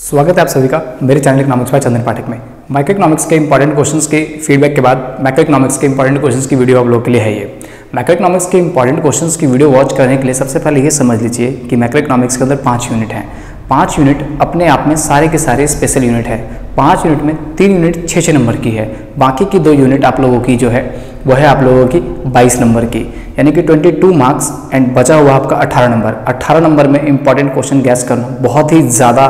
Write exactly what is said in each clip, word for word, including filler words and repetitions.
स्वागत है आप सभी का मेरे channel economics by Chandan Pathak में। माइक्रो इकोनॉमिक्स के इंपॉर्टेंट क्वेश्चंस के फीडबैक के बाद माइक्रो इकोनॉमिक्स के इंपॉर्टेंट क्वेश्चंस की वीडियो आप लोगों के लिए है। ये माइक्रो इकोनॉमिक्स के इंपॉर्टेंट क्वेश्चंस की वीडियो वॉच करने के लिए सबसे पहले ये समझ लीजिए कि माइक्रो इकोनॉमिक्स के अंदर पाँच यूनिट हैं। पाँच यूनिट अपने आप में सारे के सारे स्पेशल यूनिट है। पाँच यूनिट में तीन यूनिट छः छः नंबर की है, बाकी की दो यूनिट आप लोगों की जो है वो है आप लोगों की बाईस नंबर की, यानी कि बाईस मार्क्स एंड बचा हुआ आपका अठारह नंबर। अठारह नंबर में इंपॉर्टेंट क्वेश्चन गैस करना बहुत ही ज़्यादा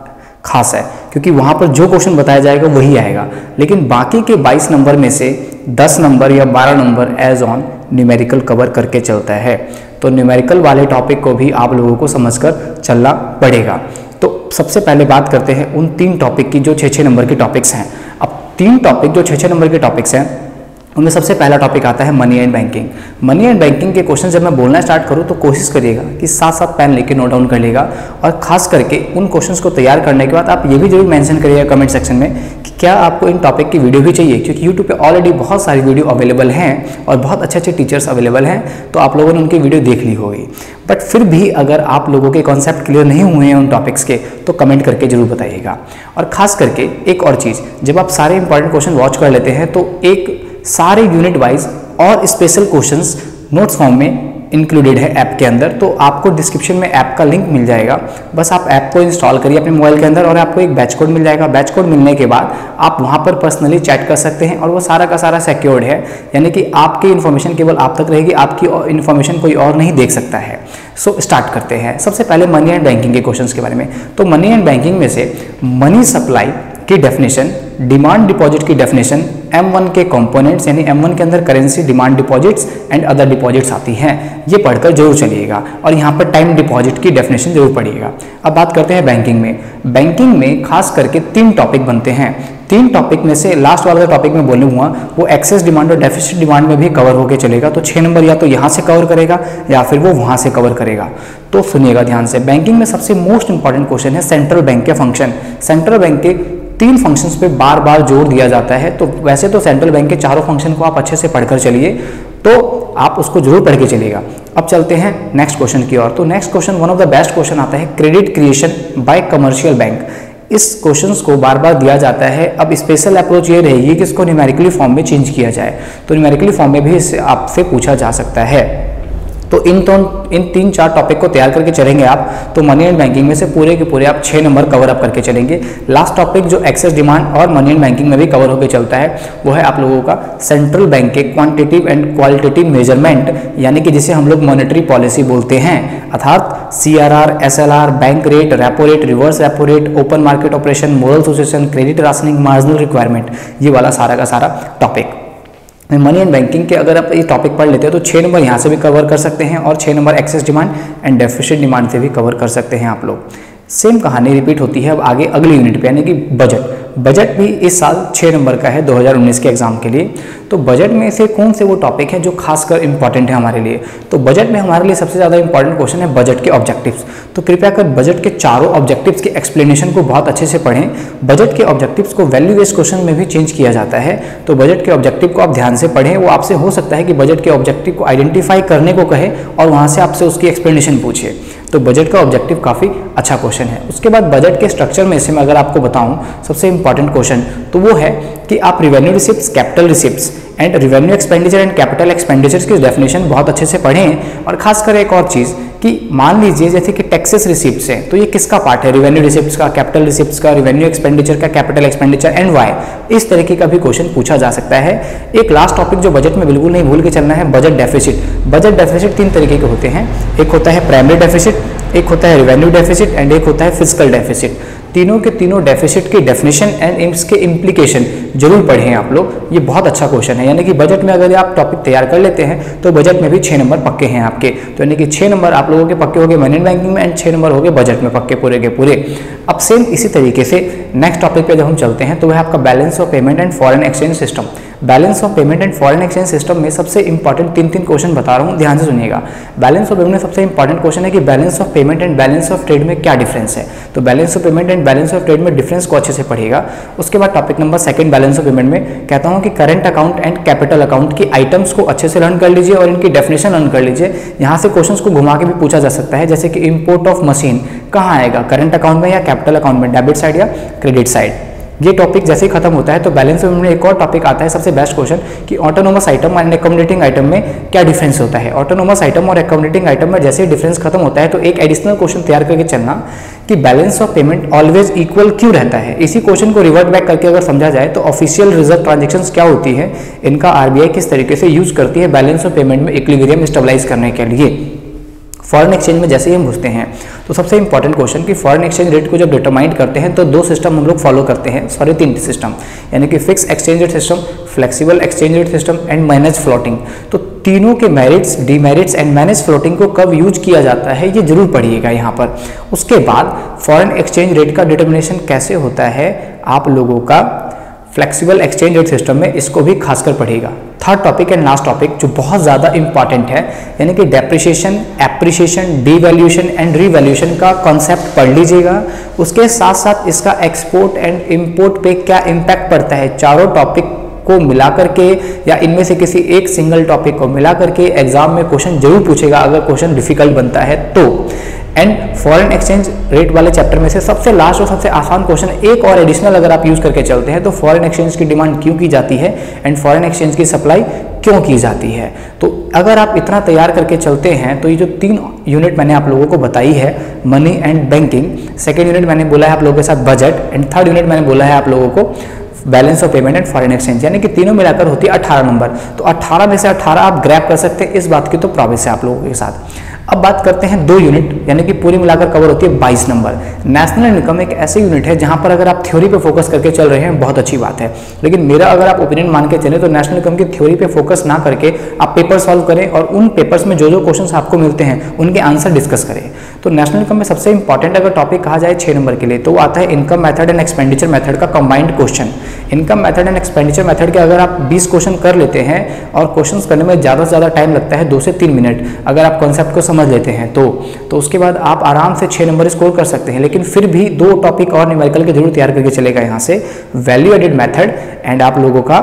खास है, क्योंकि वहाँ पर जो क्वेश्चन बताया जाएगा वही आएगा। लेकिन बाकी के बाईस नंबर में से दस नंबर या बारह नंबर एज ऑन न्यूमेरिकल कवर करके चलता है, तो न्यूमेरिकल वाले टॉपिक को भी आप लोगों को समझकर चलना पड़ेगा। तो सबसे पहले बात करते हैं उन तीन टॉपिक की जो छः छः नंबर के टॉपिक्स हैं। अब तीन टॉपिक जो छः छः नंबर के टॉपिक्स हैं उनमें सबसे पहला टॉपिक आता है money and banking. Money and banking के क्वेश्चन जब मैं बोलना स्टार्ट करूं तो कोशिश करिएगा कि साथ साथ पेन लेके नोट डाउन कर लेगा, और खास करके उन क्वेश्चंस को तैयार करने के बाद आप ये भी जरूर मेंशन करिएगा कमेंट सेक्शन में कि क्या आपको इन टॉपिक की वीडियो भी चाहिए, क्योंकि यूट्यूब पे ऑलरेडी बहुत सारी वीडियो अवेलेबल हैं और बहुत अच्छे अच्छे टीचर्स अवेलेबल हैं, तो आप लोगों ने उनकी वीडियो देख ली होगी। बट फिर भी अगर आप लोगों के कॉन्सेप्ट क्लियर नहीं हुए हैं उन टॉपिक्स के, तो कमेंट करके जरूर बताइएगा। और खास करके एक और चीज़, जब आप सारे इंपॉर्टेंट क्वेश्चन वॉच कर लेते हैं तो एक सारे यूनिट वाइज और स्पेशल क्वेश्चंस नोट्स फॉर्म में इंक्लूडेड है ऐप के अंदर, तो आपको डिस्क्रिप्शन में ऐप का लिंक मिल जाएगा। बस आप ऐप को इंस्टॉल करिए अपने मोबाइल के अंदर और आपको एक बैच कोड मिल जाएगा। बैच कोड मिलने के बाद आप वहां पर पर्सनली चैट कर सकते हैं और वो सारा का सारा सिक्योर्ड है, यानी कि आपकी इन्फॉर्मेशन केवल आप तक रहेगी, आपकी इन्फॉर्मेशन कोई और नहीं देख सकता है। सो so, स्टार्ट करते हैं सबसे पहले मनी एंड बैंकिंग के क्वेश्चंस के बारे में। तो मनी एंड बैंकिंग में से मनी सप्लाई की डेफिनेशन, डिमांड डिपॉजिट की डेफिनेशन, एम वन के कंपोनेंट्स यानी एम वन के अंदर currency, demand deposits and other deposits आती हैं, ये पढ़कर जरूर चलिएगा। और यहाँ पर टाइम डिपॉजिट की डेफिनेशन जरूर पढ़िएगा। अब बात करते हैं बैंकिंग में। बैंकिंग में खास करके तीन टॉपिक बनते हैं। तीन टॉपिक में से लास्ट वाला टॉपिक में बोलूँगा वो एक्सेस डिमांड और डेफिसिट डिमांड में भी कवर होकर चलेगा, तो छः नंबर या तो यहाँ से कवर करेगा या फिर वो वहाँ से कवर करेगा। तो सुनिएगा ध्यान से। बैंकिंग में सबसे मोस्ट इंपॉर्टेंट क्वेश्चन है सेंट्रल बैंक के फंक्शन। सेंट्रल बैंक के तीन फंक्शंस पे बार बार जोर दिया जाता है, तो वैसे तो सेंट्रल बैंक के चारों फंक्शन को आप अच्छे से पढ़कर चलिए, तो आप उसको जरूर पढ़ के चलिएगा। अब चलते हैं नेक्स्ट क्वेश्चन की ओर। तो next question one of the best question आता है credit creation by commercial bank. इस क्वेश्चंस को बार बार दिया जाता है। अब स्पेशल अप्रोच ये रहेगी कि इसको न्यूमेरिकली फॉर्म में चेंज किया जाए, तो न्यूमेरिकली फॉर्म में भी इससे आपसे पूछा जा सकता है। तो इन तो इन तीन चार टॉपिक को तैयार करके चलेंगे आप, तो मनी एंड बैंकिंग में से पूरे के पूरे आप छः नंबर कवर अप करके चलेंगे। लास्ट टॉपिक जो एक्सेस डिमांड और मनी एंड बैंकिंग में भी कवर होकर चलता है वो है आप लोगों का सेंट्रल बैंक के क्वांटिटेटिव एंड क्वालिटेटिव मेजरमेंट, यानी कि जिसे हम लोग मॉनेटरी पॉलिसी बोलते हैं, अर्थात C R R, S L R, bank rate, repo rate, reverse repo rate, open market operation, moral association, credit rationing, marginal requirement, ये वाला सारा का सारा टॉपिक। मनी एंड बैंकिंग के अगर आप ये टॉपिक पढ़ लेते हो तो छः नंबर यहाँ से भी कवर कर सकते हैं और छः number excess demand and deficit demand से भी कवर कर सकते हैं आप लोग। सेम कहानी रिपीट होती है अब आगे अगली यूनिट पे, यानी कि बजट। बजट भी इस साल छः नंबर का है दो हज़ार उन्नीस के एग्जाम के लिए। तो बजट में से कौन से वो टॉपिक हैं जो खासकर इंपॉर्टेंट है हमारे लिए? तो बजट में हमारे लिए सबसे ज़्यादा इंपॉर्टेंट क्वेश्चन है बजट के ऑब्जेक्टिव्स। तो कृपया कर बजट के चारों ऑब्जेक्टिव्स के एक्सप्लेनेशन को बहुत अच्छे से पढ़ें। बजट के ऑब्जेक्टिव्स को वैल्यू बेस्ड क्वेश्चन में भी चेंज किया जाता है, तो बजट के ऑब्जेक्टिव को आप ध्यान से पढ़ें। वो आपसे हो सकता है कि बजट के ऑब्जेक्टिव को आइडेंटिफाई करने को कहे और वहाँ से आपसे उसकी एक्सप्लेनेशन पूछे, तो बजट का ऑब्जेक्टिव काफ़ी अच्छा क्वेश्चन है। उसके बाद बजट के स्ट्रक्चर में से मैं अगर आपको बताऊं सबसे इंपॉर्टेंट क्वेश्चन तो वो है कि आप revenue receipts, capital receipts and revenue expenditure and capital expenditures की डेफिनेशन बहुत अच्छे से पढ़ें। और खासकर एक और चीज़ कि मान लीजिए जैसे कि टैक्सेस रिसिप्ट्स हैं, तो ये किसका पार्ट है? रिवेन्यू रिसिप्ट्स का, कैपिटल रिसिप्ट्स का, रिवेन्यू एक्सपेंडिचर का, कैपिटल एक्सपेंडिचर एंड वाई, इस तरीके का भी क्वेश्चन पूछा जा सकता है। एक लास्ट टॉपिक जो बजट में बिल्कुल नहीं भूल के चलना है, बजट डेफिसिट। बजट डेफिसिट तीन तरीके के होते हैं, एक होता है प्राइमरी डेफिसिट, एक होता है रिवेन्यू डेफिसिट एंड एक होता है फिजिकल डेफिसिट। तीनों के तीनों डेफिसिट की डेफिनेशन एंड इसके इम्प्लीकेशन जरूर पढ़ें आप लोग, ये बहुत अच्छा क्वेश्चन है। यानी कि बजट में अगर आप टॉपिक तैयार कर लेते हैं तो बजट में भी छः नंबर पक्के हैं आपके, तो यानी कि छः नंबर आप लोगों के पक्के हो गए मनी एंड बैंकिंग में एंड छः नंबर हो गए बजट में पक्के पूरे के पूरे। अब सेम इसी तरीके से नेक्स्ट टॉपिक पे जब हम चलते हैं तो वह आपका balance of payment and foreign exchange system. Balance of payment and foreign exchange system में सबसे इंपॉर्टेंट तीन तीन क्वेश्चन बता रहा हूँ, ध्यान से सुनिएगा। बैलेंस ऑफ पेमेंट में सबसे इंपॉर्टेंट क्वेश्चन है कि balance of payment and balance of trade में क्या डिफरेंस है। तो balance of payment and balance of trade में डिफरेंस को अच्छे से पढ़िएगा। उसके बाद topic number second balance of payment में कहता हूँ कि current account and capital account की आइटम्स को अच्छे से लर्न कर लीजिए और इनकी डेफिनेशन लर्न कर लीजिए। यहाँ से क्वेश्चंस को घुमा के भी पूछा जा सकता है, जैसे कि इंपोर्ट ऑफ मशीन कहाँ आएगा, करंट अकाउंट में या कैपिटल अकाउंट में, डेबिट साइड या क्रेडिट साइड। ये टॉपिक जैसे ही खत्म होता है तो बैलेंस ऑफ पेमेंट में एक और टॉपिक आता है, सबसे बेस्ट क्वेश्चन, कि autonomous item and accommodating item में क्या डिफरेंस होता है। ऑटोनोमस आइटम और अकोमोडेटिंग आइटम में जैसे ही डिफरेंस खत्म होता है तो एक एडिशनल क्वेश्चन तैयार करके चलना कि balance of payment always equal क्यों रहता है। इसी क्वेश्चन को रिवर्ट बैक करके अगर समझा जाए तो ऑफिशियल रिजर्व ट्रांजेक्शंस क्या होती है, इनका आरबीआई किस तरीके से यूज करती है बैलेंस ऑफ पेमेंट में इक्विलिब्रियम स्टेबलाइज करने के लिए। फॉरेन एक्सचेंज में जैसे ही हम घुसते हैं तो सबसे इंपॉर्टेंट क्वेश्चन कि फॉरेन एक्सचेंज रेट को जब डिटरमाइन करते हैं तो दो सिस्टम हम लोग फॉलो करते हैं, सॉरी तीन सिस्टम, यानी कि fix exchange rate system, flexible exchange rate system and manage floating. तो तीनों के merits, demerits and manage floating को कब यूज किया जाता है ये जरूर पढ़िएगा यहाँ पर। उसके बाद फॉरेन एक्सचेंज रेट का डिटर्मिनेशन कैसे होता है आप लोगों का फ्लेक्सिबल एक्सचेंज रेट सिस्टम में, इसको भी खासकर पढ़िएगा। Third topic and last topic जो बहुत ज़्यादा इंपॉर्टेंट है, यानी कि depreciation, appreciation, devaluation and revaluation का कॉन्सेप्ट पढ़ लीजिएगा। उसके साथ साथ इसका एक्सपोर्ट एंड इंपोर्ट पे क्या इम्पैक्ट पड़ता है, चारों टॉपिक को मिला करके या इनमें से किसी एक सिंगल टॉपिक को मिला करके एग्जाम में क्वेश्चन जरूर पूछेगा अगर क्वेश्चन डिफिकल्ट बनता है तो। एंड फॉरेन एक्सचेंज रेट वाले चैप्टर में से सबसे लास्ट और सबसे आसान क्वेश्चन एक और एडिशनल अगर आप यूज करके चलते हैं तो फॉरेन एक्सचेंज की डिमांड क्यों की जाती है एंड फॉरेन एक्सचेंज की सप्लाई क्यों की जाती है। तो अगर आप इतना तैयार करके चलते हैं तो ये जो तीन यूनिट मैंने आप लोगों को बताई है, money and banking, second unit मैंने बोला है आप लोगों के साथ बजट, एंड थर्ड यूनिट मैंने बोला है आप लोगों को balance of payment and foreign exchange, यानी कि तीनों मिलाकर होती है अठारह नंबर। तो अठारह में से अठारह आप ग्रैब कर सकते हैं, इस बात की तो प्रॉमिस है आप लोगों के साथ। अब बात करते हैं दो यूनिट, यानी कि पूरी मिलाकर कवर होती है बाईस नंबर। नेशनल इनकम एक ऐसे यूनिट है जहां पर अगर आप थ्योरी पे फोकस करके चल रहे हैं बहुत अच्छी बात है, लेकिन मेरा अगर आप ओपिनियन मान के चले तो नेशनल इनकम की थ्योरी पे फोकस ना करके आप पेपर सॉल्व करें और उन पेपर्स में जो जो क्वेश्चंस आपको मिलते हैं उनके आंसर डिस्कस करें। तो नेशनल इनकम में सबसे इंपॉर्टेंट अगर टॉपिक कहा जाए छः नंबर के लिए तो वो आता है income method and expenditure method का combined question. Income method and expenditure method के अगर आप बीस क्वेश्चन कर लेते हैं और क्वेश्चंस करने में ज़्यादा से ज़्यादा टाइम लगता है दो से तीन मिनट, अगर आप कॉन्सेप्ट को समझ लेते हैं तो तो उसके बाद आप आराम से छः नंबर स्कोर कर सकते हैं। लेकिन फिर भी दो टॉपिक और न्यूमेरिकल के जरूर तैयार करके चलेगा यहाँ से, वैल्यू एडेड मेथड एंड आप लोगों का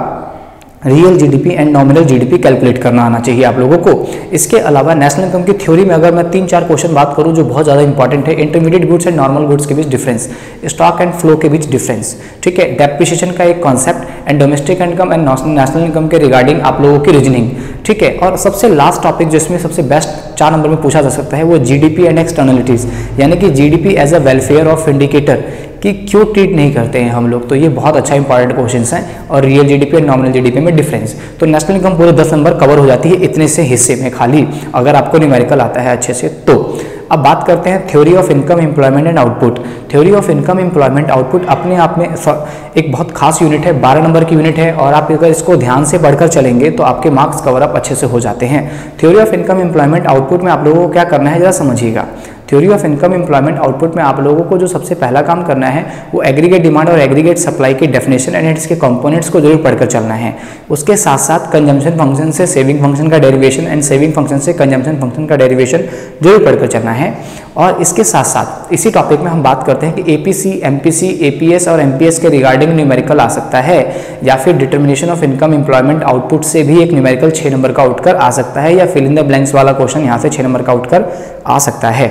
real GDP and nominal GDP calculate करना आना चाहिए आप लोगों को। इसके अलावा नेशनल इनकम की थ्योरी में अगर मैं तीन चार क्वेश्चन बात करूं जो बहुत ज़्यादा इंपॉर्टेंट है, intermediate goods and normal goods के बीच डिफरेंस, स्टॉक एंड फ्लो के बीच डिफरेंस, ठीक है, डेप्रिसिएशन का एक concept and domestic income and national income के रिगार्डिंग आप लोगों की रीजनिंग, ठीक है। और सबसे लास्ट टॉपिक जिसमें सबसे बेस्ट चार नंबर में पूछा जा सकता है वो जीडीपी एंड एक्सटर्नलिटीज, यानी कि GDP as a welfare of indicator कि क्यों ट्रीट नहीं करते हैं हम लोग। तो ये बहुत अच्छा इंपॉर्टेंट क्वेश्चंस हैं। और रियल जीडीपी और नॉमिनल जीडीपी में डिफरेंस, तो नेशनल इनकम पूरे दस नंबर कवर हो जाती है इतने से हिस्से में खाली, अगर आपको न्यूमेरिकल आता है अच्छे से तो। अब बात करते हैं theory of income employment and output. Theory of income employment output अपने आप में एक बहुत खास यूनिट है, बारह नंबर की यूनिट है, और आप अगर इसको ध्यान से पढ़कर चलेंगे तो आपके मार्क्स कवर अप अच्छे से हो जाते हैं। Theory of income employment output में आप लोगों को क्या करना है जरा समझिएगा। Theory of income employment output में आप लोगों को जो सबसे पहला काम करना है वो एग्रीगेट डिमांड और एग्रीगेट सप्लाई की डेफिनेशन एंड इसके कंपोनेंट्स को जरूर पढ़कर चलना है। उसके साथ साथ कंजम्पशन फंक्शन से सेविंग फंक्शन का डेरिवेशन एंड सेविंग फंक्शन से कंजम्पशन फंक्शन का डेरिवेशन जरूर पढ़कर चलना है। और इसके साथ साथ इसी टॉपिक में हम बात करते हैं कि एपीसी, एमपीसी, एपीएस और एमपीएस के रिगार्डिंग न्यूमेरिकल आ सकता है, या फिर determination of income employment output से भी एक न्यूमेरिकल छः नंबर का आउटकर आ सकता है, या फिल इन द ब्लैंक्स वाला क्वेश्चन यहाँ से छः नंबर का आउटकर आ सकता है।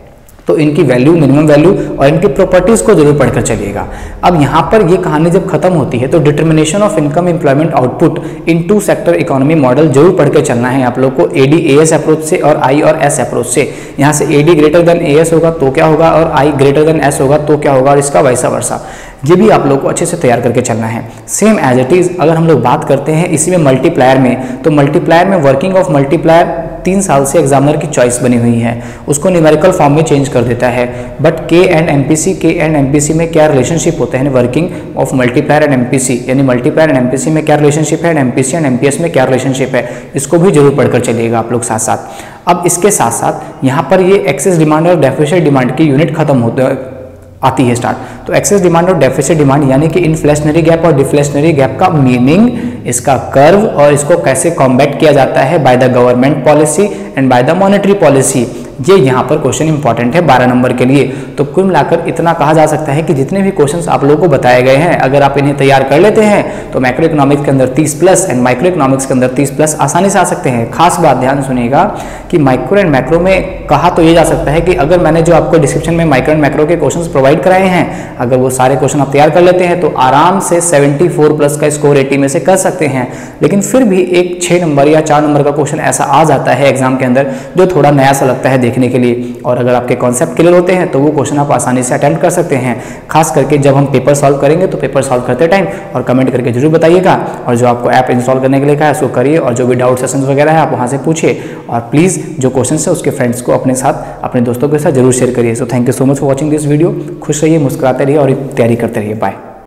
तो इनकी वैल्यू, मिनिमम वैल्यू और इनकी प्रॉपर्टीज को जरूर पढ़कर चलिएगा। अब यहाँ पर ये कहानी जब खत्म होती है तो determination of income employment output in two sector economy model जरूर पढ़ के चलना है आप लोग को, एडी एएस अप्रोच से और आई और एस अप्रोच से। यहाँ से एडी ग्रेटर देन एएस होगा तो क्या होगा और आई ग्रेटर देन एस होगा तो क्या होगा, और इसका वैसा वर्सा, ये भी आप लोग को अच्छे से तैयार करके चलना है। सेम एज इट इज अगर हम लोग बात करते हैं इसी में मल्टीप्लायर में, तो मल्टीप्लायर में वर्किंग ऑफ मल्टीप्लायर तीन साल से एग्जामिनर की चॉइस बनी हुई है, उसको न्यूमेरिकल फॉर्म में चेंज कर देता है। But K and MPC, K and MPC में क्या रिलेशनशिप होते हैं, working of multiplier and MPC, यानी मल्टीप्लायर एंड एमपीसी में क्या रिलेशनशिप है एंड एमपीसी एंड एमपीएस में क्या रिलेशनशिप है, इसको भी जरूर पढ़कर चलिएगा आप लोग साथ साथ। अब इसके साथ साथ यहाँ पर ये एक्सेस डिमांड और डेफिसिट डिमांड की यूनिट खत्म होते आती है स्टार्ट। तो एक्सेस डिमांड और डेफिसिट डिमांड यानी कि इन्फ्लेशनरी गैप और डिफ्लेशनरी गैप का मीनिंग, इसका कर्व और इसको कैसे कॉम्बैट किया जाता है by the government policy and by the monetary policy, ये यहाँ पर क्वेश्चन इंपॉर्टेंट है बारह नंबर के लिए। तो कुल मिलाकर इतना कहा जा सकता है कि जितने भी क्वेश्चंस आप लोगों को बताए गए हैं, अगर आप इन्हें तैयार कर लेते हैं तो मैक्रो इकोनॉमिक्स के अंदर तीस प्लस एंड माइक्रो इकोनॉमिक्स के अंदर तीस प्लस आसानी से आ सकते हैं। खास बात ध्यान सुनिएगा कि माइक्रो एंड मैक्रो में कहा तो ये जा सकता है कि अगर मैंने जो आपको डिस्क्रिप्शन में माइक्रो एंड मैक्रो के क्वेश्चंस प्रोवाइड कराए हैं, अगर वो सारे क्वेश्चन आप तैयार कर लेते हैं तो आराम से चौहत्तर प्लस का स्कोर अस्सी में से कर सकते हैं। लेकिन फिर भी एक छः नंबर या चार नंबर का क्वेश्चन ऐसा आ जाता है एग्जाम के अंदर जो थोड़ा नया सा लगता है देखने के लिए, और अगर आपके कॉन्सेप्ट क्लियर होते हैं तो वो क्वेश्चन आप आसानी से अटेम्प्ट कर सकते हैं। खास करके जब हम पेपर सॉल्व करेंगे तो पेपर सॉल्व करते टाइम और कमेंट करके जरूर बताइएगा, और जो आपको ऐप इंस्टॉल करने के लिए कहा है उसको करिए, और जो भी डाउट सेशंस वगैरह है आप वहाँ से पूछिए, और प्लीज़ जो क्वेश्चन है उसके फ्रेंड्स को अपने साथ अपने दोस्तों के साथ जरूर शेयर करिए। So thank you so much for watching this video. खुश रहिए, मुस्कुराते रहिए और तैयारी करते रहिए। बाय।